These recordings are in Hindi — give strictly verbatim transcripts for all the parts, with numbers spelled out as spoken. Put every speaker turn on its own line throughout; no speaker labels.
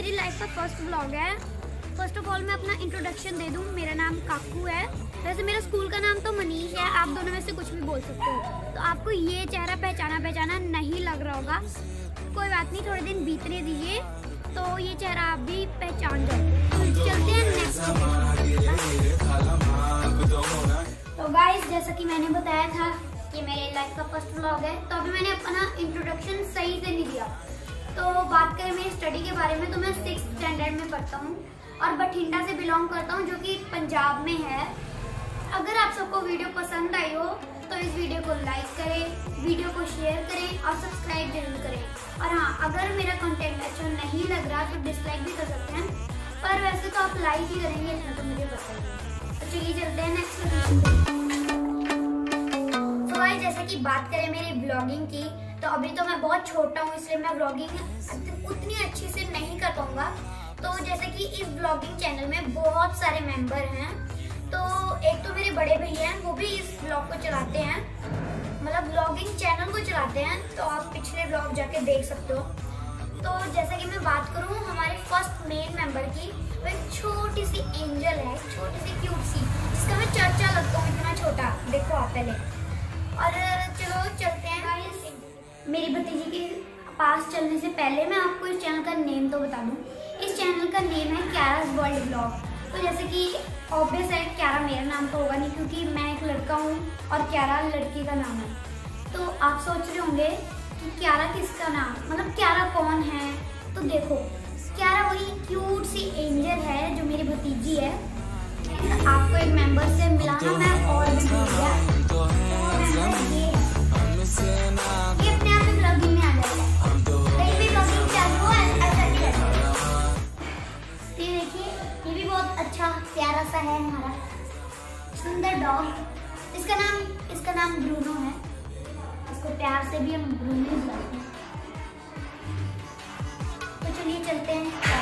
मेरी लाइफ का फर्स्ट व्लॉग है। फर्स्ट ऑफ ऑल मैं अपना इंट्रोडक्शन दे दूं। मेरा नाम काकू है। वैसे मेरा स्कूल का नाम तो मनीष है, आप दोनों में से कुछ भी बोल सकते हो। तो आपको ये चेहरा पहचाना पहचाना नहीं लग रहा होगा, कोई बात नहीं, थोड़े दिन बीतने दीजिए तो ये चेहरा आप भी पहचान जाओगे। तो चलते हैं नेक्स्ट। तो गाइस, जैसा कि मैंने बताया था कि मेरे लाइफ का फर्स्ट व्लॉग है, तो अभी मैंने अपना इंट्रोडक्शन सही से नहीं दिया। तो बात करें मेरी स्टडी के बारे में, तो मैं सिक्स स्टैंडर्ड में पढ़ता हूँ और बठिंडा से बिलोंग करता हूँ, जो कि पंजाब में है। अगर आप सबको वीडियो पसंद आई हो तो इस वीडियो को लाइक करें, वीडियो को शेयर करें और सब्सक्राइब जरूर करें। और हाँ, अगर मेरा कंटेंट अच्छा नहीं लग रहा तो डिसलाइक भी कर सकते हैं, पर वैसे तो आप लाइक ही करेंगे, इतना तो मुझे पता है। तो चलिए चलते हैं नेक्स्ट वीडियो। तो गाइस, जैसा कि बात करें मेरी ब्लॉगिंग की, तो अभी तो मैं बहुत छोटा हूँ, इसलिए मैं ब्लॉगिंग उतनी अच्छी से नहीं कर पाऊंगा। तो जैसे कि इस ब्लॉगिंग चैनल में बहुत सारे मेंबर हैं। तो एक तो मेरे बड़े भैया हैं, वो भी इस ब्लॉग को चलाते हैं, मतलब ब्लॉगिंग चैनल को चलाते हैं। तो आप पिछले ब्लॉग जाके देख सकते हो। तो जैसा कि मैं बात करूँ हमारे फर्स्ट मेन मेंबर की, वो एक छोटी सी एंजल है, छोटी सी क्यूट सी, जिसका मैं चर्चा लगता हूँ, इतना छोटा, देखो आप पहले। और चलो चलते हैं गाइस। मेरी भतीजी के पास चलने से पहले मैं आपको इस चैनल का नेम तो बता दूं। इस चैनल का नेम है क्यारास वर्ल्ड ब्लॉग। तो जैसे कि ऑब्वियस है, क्यारा मेरा नाम तो होगा नहीं, क्योंकि मैं एक लड़का हूँ और क्यारा लड़की का नाम है। तो आप सोच रहे होंगे कि क्यारा किसका नाम, मतलब क्यारा कौन है। तो देखो, क्यारा वही क्यूट सी एंजल है जो मेरी भतीजी है। तो आपको एक मेंबर से मिलाना मैं और भी भूल गया। ये अपने आप में ब्लॉगिंग में आ जाएगा, कहीं भी ब्लॉगिंग चालू हो ऐसा नहीं रहता। ये देखिए, ये भी बहुत अच्छा प्यारा सा है हमारा सुंदर डॉग। इसका नाम इसका नाम ब्रूनो है। इसको प्यार से भी हम ब्रूनो बुलाते हैं। तो चलिए चलते हैं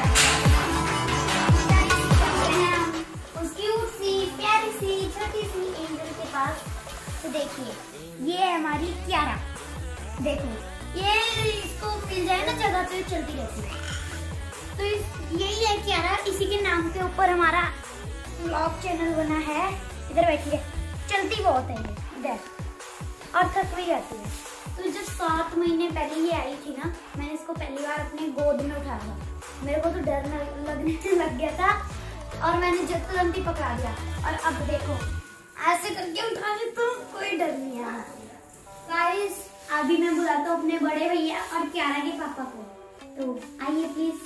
उसकी सी प्यारी सी छोटी सी एंजल के पास। तो देखिए, ये है हमारी क्यारा। देखो, ये इसको मिल जाए ना जगह तो ये चलती रहती है। तो इस यही है क्यारा, इसी के नाम के ऊपर हमारा व्लॉग चैनल बना है। इधर बैठिए, चलती बहुत है ये इधर, और थक भी जाती है। तो जब सात महीने पहले ये आई थी ना, मैंने इसको पहली बार अपने गोद में उठाया था। मेरे को तो डर लगने लग गया था और मैंने जब तुरंत ही पकड़ा दिया। और अब देखो, ऐसे करके उठा ले तो कोई डर नहीं है। गाइस, अभी मैं बुलाता हूँ अपने बड़े भैया और क्यारा के पापा को। तो आइए प्लीज।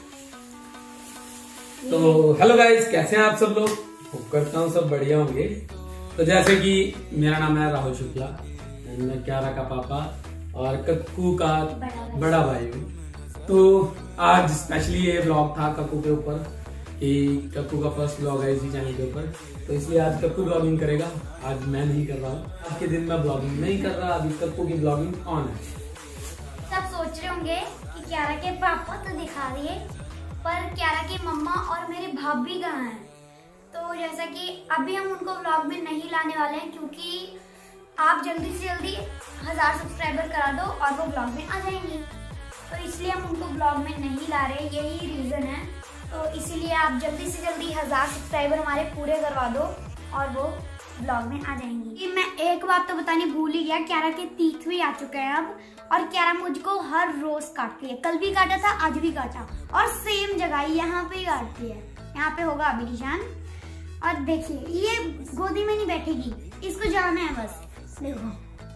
तो हेलो गाइस, कैसे हैं आप सब लोग? होप करता हूँ सब बढ़िया होंगे। तो जैसे कि मेरा नाम है राहुल शुक्ला, मैं क्यारा का पापा और कक्कू का बड़ा भाई हूँ। तो आज स्पेशली ये ब्लॉग था कक्कू के ऊपर, कि कक्कू का फर्स्ट ब्लॉग है इसी चैनल के ऊपर, तो इसलिए आज कक्कू ब्लॉगिंग करेगा। आज मैं नहीं कर रहा हूँ, आज के दिन मैं ब्लॉगिंग नहीं कर रहा, अभी कक्कू की ब्लॉगिंग ऑन है।
सब सोच रहे होंगे कि क्यारा के पापा तो दिखा दिए, पर क्यारा की मम्मा और मेरी भाभी कहाँ हैं। तो जैसा कि अभी हम उनको ब्लॉग में नहीं लाने वाले हैं, क्योंकि आप जल्दी से जल्दी हजार सब्सक्राइबर करा दो और वो ब्लॉग में आ जाएंगी। तो इसलिए हम उनको ब्लॉग में नहीं ला रहे, यही रीजन है। तो इसीलिए आप जल्दी से जल्दी हजार सब्सक्राइबर हमारे पूरे करवा दो और वो ब्लॉग में आ जाएंगी। मैं एक बात तो बतानी भूल ही गया, क्यारा के तीथ भी आ चुके हैं अब, और क्यारा मुझको हर रोज काटती है। कल भी काटा था, आज भी काटा, और सेम जगह यहाँ पे ही काटती है। यहाँ पे होगा अभी निशान। और देखिए, ये गोदी में नहीं बैठेगी, इसको जाना है बस। देखो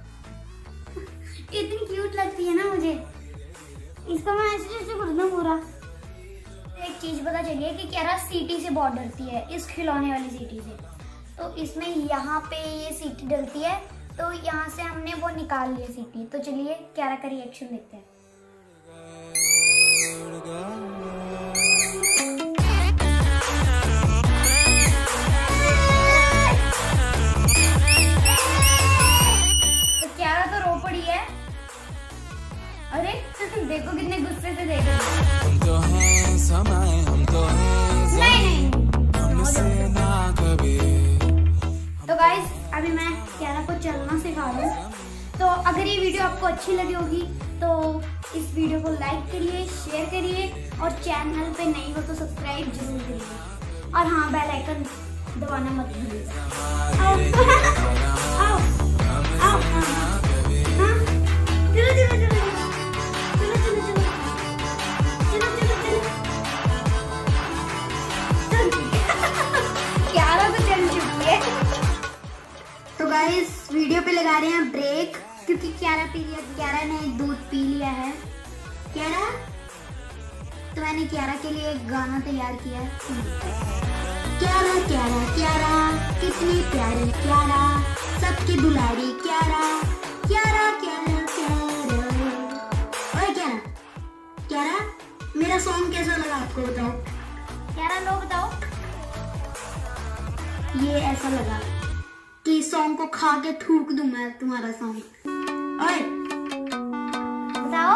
इतनी क्यूट लगती है ना मुझे, इसको मैं ऐसे ऐसे कर दूं पूरा। एक चीज पता चली है कि क्यारा सीटी से बहुत डरती है, इस खिलौने वाली सीटी से। तो इसमें यहाँ पे ये सीटी डलती है, तो यहाँ से हमने वो निकाल लिया सीटी। तो चलिए क्यारा का रिएक्शन देखते हैं। तो क्यारा तो रो पड़ी है। अरे देखो कितने गुस्से से देख रही है। हम तो हैं समय, हम तो हैं नहीं नहीं ना कभी। तो गाइस, अभी मैं क्यारा को चलना सिखा रही हूँ। तो अगर ये वीडियो आपको अच्छी लगी होगी तो इस वीडियो को लाइक करिए, शेयर करिए और चैनल पे नहीं हो तो सब्सक्राइब जरूर करिए और हाँ बेल आइकन दबाना मत भूलिएगा। आओ आओ आओ हाँ चलो चलो चलो चलो चलो चलो चलो चलो चलो क्यारा तो चल चुकी है। तो गाइस वीडियो पे लगा रहे हैं ब्रेक क्योंकि क्यारा पी लिया, क्यारा ने दूध पी लिया है। क्यारा तो मैंने क्यारा के लिए एक गाना तैयार किया है। क्यारा क्यारा क्यारा कितनी प्यारी क्यारा, सबकी दुलारी क्यारा क्यारा क्यारा क्यारा। ओए क्यारा क्यारा मेरा सॉन्ग कैसा लगा आपको बताओ। क्यारा लो बताओ। ये ऐसा लगा कि सॉन्ग को खा के थूक दूं मैं तुम्हारा सॉन्ग। ओए बताओ।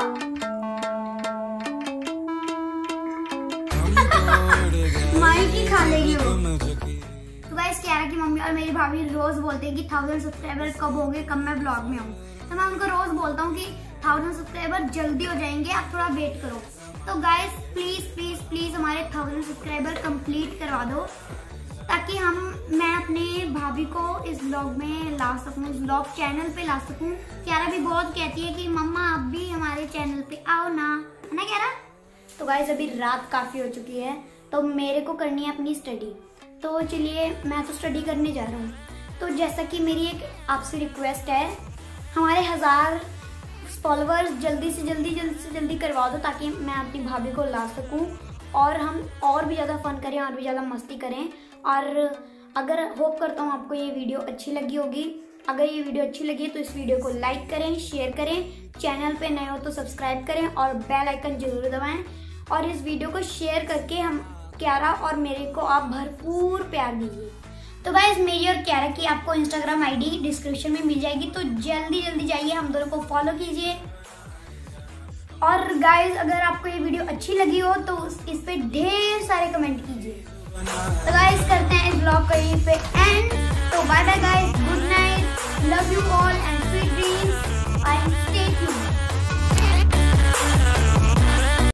माइक ही खा लेगी वो। तो गाइस क्यारा की मम्मी और मेरी भाभी रोज बोलते हैं कि थाउजेंड सब्सक्राइबर कब होंगे, कब मैं ब्लॉग में आऊँ। तो मैं उनको रोज बोलता हूँ कि थाउजेंड सब्सक्राइबर जल्दी हो जाएंगे, आप थोड़ा वेट करो। तो गाइस प्लीज प्लीज प्लीज हमारे थाउजेंड सब्सक्राइबर कंप्लीट करवा दो ताकि हम मैं अपने भाभी को इस व्लॉग में ला सकूं, इस व्लॉग चैनल पे ला सकूं। क्यारा भी बहुत कहती है कि मम्मा आप भी हमारे चैनल पे आओ ना, है ना क्यारा। तो गाइस अभी रात काफी हो चुकी है तो मेरे को करनी है अपनी स्टडी। तो चलिए मैं तो स्टडी करने जा रहा हूँ। तो जैसा कि मेरी एक आपसे रिक्वेस्ट है, हमारे हजार फॉलोअर्स जल्दी से जल्दी जल्दी से जल्दी करवा दो ताकि मैं अपनी भाभी को ला सकूं और हम और भी ज़्यादा फन करें और भी ज़्यादा मस्ती करें। और अगर होप करता हूँ आपको ये वीडियो अच्छी लगी होगी। अगर ये वीडियो अच्छी लगी तो इस वीडियो को लाइक करें, शेयर करें, चैनल पे नए हो तो सब्सक्राइब करें और बेल आइकन जरूर दबाएं। और इस वीडियो को शेयर करके हम क्यारा और मेरे को आप भरपूर प्यार दीजिए। तो गाइस मेरी और क्यारा की आपको इंस्टाग्राम आईडी डिस्क्रिप्शन में मिल जाएगी, तो जल्दी जल्दी जाइए हम दोनों को फॉलो कीजिए। और गाइस अगर आपको ये वीडियो अच्छी लगी हो तो इस पे ढेर सारे कमेंट कीजिए। तो गाइस करते हैं इस ब्लॉग को